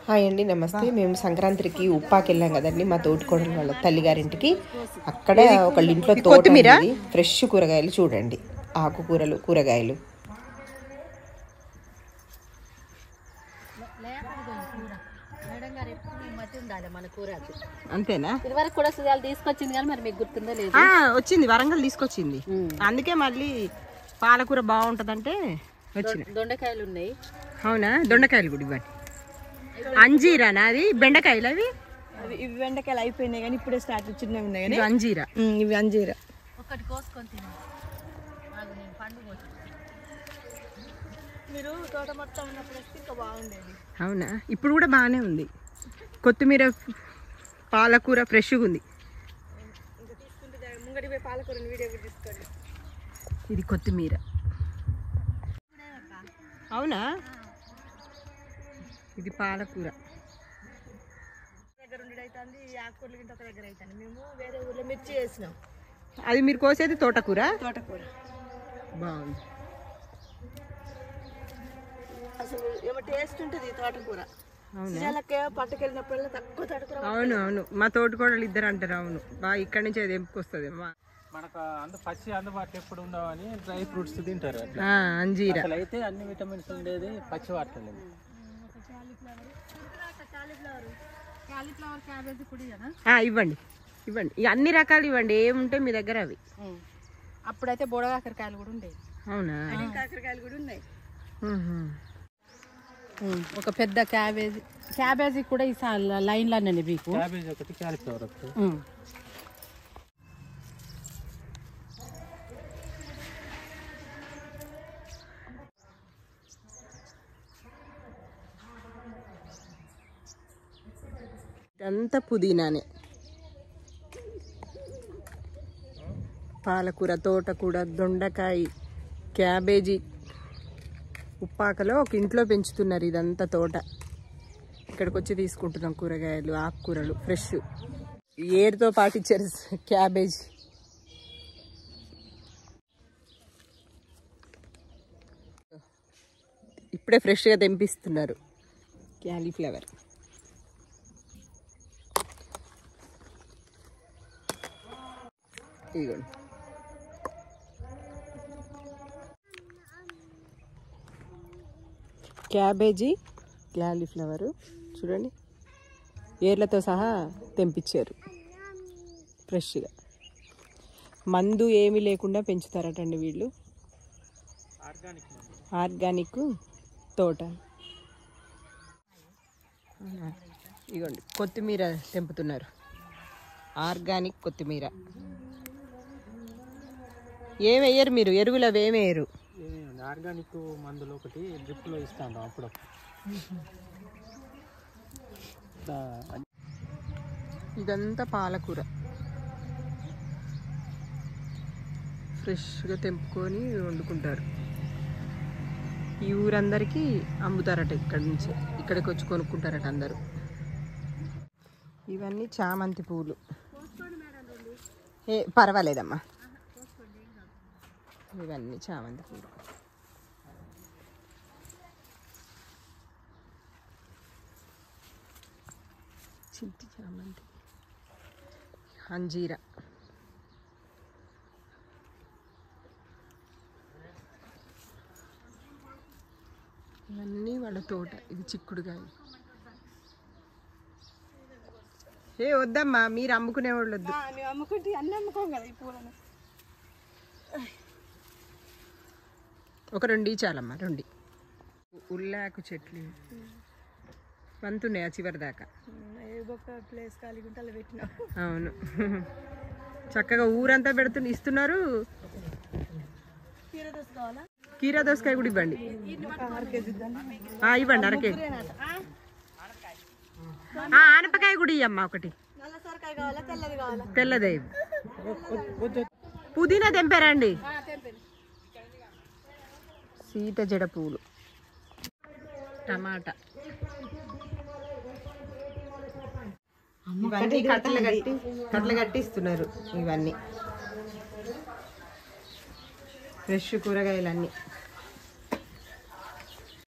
Hi అండి, నమస్తే. మేము సంక్రాంతికి ఉప్పాకి వెళ్ళాం కదండి, మా తోటికోడలు వాళ్ళ తల్లిగారింటికి. అక్కడ ఒకళ్ళ ఇంట్లో తోట ఉంది, ఫ్రెష్ కూరగాయలు చూడండి, ఆకుకూరలు, కూరగాయలు. అంతేనా? ఇదివరకు కూడా సుజాలు తీసుకొచ్చింది కానీ మరి మీకు గుర్తుందో లేదు. వచ్చింది, వరంగల్ తీసుకొచ్చింది. అందుకే మళ్ళీ పాలకూర బాగుంటదంటే వచ్చిన. దొండకాయలు ఉన్నాయి. అవునా? దొండకాయలు కూడా ఇవ్వండి. అంజీరానా అది? బెండకాయలు అవి? ఇవి బెండకాయలు అయిపోయినాయి కానీ ఇప్పుడే స్టార్ట్ చిన్నవి ఉన్నాయి కానీ అంజీరా. ఇవి అంజీరా. ఒకటి కోసుకొని తిన్నాను. పండు కోసి మీరు తోట మొత్తం ఉన్నప్పుడు ఇంకా బాగుండేది. అవునా? ఇప్పుడు కూడా బాగానే ఉంది. కొత్తిమీర, పాలకూర ఫ్రెష్గా ఉంది. ఇంకా తీసుకుంటే ముంగడి పోయి పాలకూరని వీడియో కూడా తీసుకోండి. ఇది కొత్తిమీర. అవునా? ఇది పాలకూర. దగ్గర ఉండేది అవుతుంది, ఆకుకూరలు ఇంటి ఒక దగ్గర అవుతుంది. మేము వేరే ఊర్లో మిర్చి వేసినాం. అది మీరు కోసేది తోటకూర? తోటకూర బాగుంది. అసలు ఏమో టేస్ట్ ఉంటుంది తోటకూర. పట్టుకెళ్ళినప్పుడల్లా తక్కువ తోటకూర. అవును అవును, మా తోటకూరలు ఇద్దరు అంటారు. అవును, బాగా ఇక్కడ నుంచి అది ఎంపుకొస్తుంది. మనకు పచ్చి అందుబాటులో ఎప్పుడు ఉండవని డ్రై ఫ్రూట్స్ తింటారు. అంజీరా అయితే అన్ని విటమిన్స్ ఉండేది పచ్చి వాటర్లో. కాలీఫ్లవర్, క్యాబేజీ కూడా ఇవ్వండి ఇవ్వండి, ఇక అన్ని రకాలు ఇవ్వండి, ఏముంటే మీ దగ్గర అవి. అప్పుడైతే బోడకాకరకాయలు కూడా ఉండేవి. అవునా? కాకరకాయలు కూడా ఉన్నాయి. ఒక పెద్ద క్యాబేజీ కూడా ఈ లైన్లోనే మీకు. క్యాబేజీ ఒకటి, క్యాలీఫ్లవర్ ఒకటి. ఇదంతా పుదీనానే. పాలకూర, తోటకూర, దొండకాయ, క్యాబేజీ. ఉప్పాకలో ఒక ఇంట్లో పెంచుతున్నారు ఇదంతా తోట. ఇక్కడికి వచ్చి తీసుకుంటున్నాం కూరగాయలు, ఆకుకూరలు ఫ్రెష్. ఏరుతో పాటు ఇచ్చారు క్యాబేజీ. ఇప్పుడే ఫ్రెష్గా తెంపిస్తున్నారు క్యాలీఫ్లవర్. ఇదిగోండి. క్యాబేజీ, క్యాలీఫ్లవరు చూడండి, ఏర్లతో సహా తెంపించారు ఫ్రెష్గా. మందు ఏమీ లేకుండా పెంచుతారటండి వీళ్ళు. ఆర్గానిక్ తోట. ఇదిగోండి, కొత్తిమీర తెంపుతున్నారు. ఆర్గానిక్ కొత్తిమీర. ఏమేయరు మీరు? ఎరువులు అవి ఏమేయరు? ఆర్గానిక్ మందులు ఒకటి డ్రిప్లో ఇస్తాను అప్పుడప్పుడు. ఇదంతా పాలకూర ఫ్రెష్గా తెంపుకొని వండుకుంటారు. ఈ ఊరందరికీ అమ్ముతారట. ఇక్కడి నుంచి ఇక్కడికి వచ్చి కొనుక్కుంటారట అందరూ. ఇవన్నీ చామంతి పూలు. పర్వాలేదమ్మా, ఇవన్నీ చామంతి పూలు. చింటి చామంతి, అంజీరా. ఇవన్నీ వాళ్ళ తోట. ఇది చిక్కుడుగాయ. వద్దమ్మా, మీరు అమ్ముకునే వాళ్ళు వద్దు. అమ్ముకుంటే అన్నీ అమ్ముకోం కదా ఈ పూలను. ఒక 2 చాలమ్మా, 2. ఉల్లాకు చెట్లు వంతున్నాయి చివరి దాకా. ప్లేస్ ఖాళీగా ఉంటే అలా పెట్టినా. అవును, చక్కగా ఊరంతా ఇస్తున్నారు. కీరా దోసకాయ కూడా ఇవ్వండి. ఇవ్వండి, అరకేజీ. ఆనపకాయ కూడా ఇవ్వమ్మా ఒకటి. తెల్లదే. పుదీనా తెంపారండి. సీత జడ పూలు, టమాటా. ఇవన్నీ కట్టలు కట్టి ఇస్తున్నారు. ఇవన్నీ ఫ్రెష్ కూరగాయలన్నీ.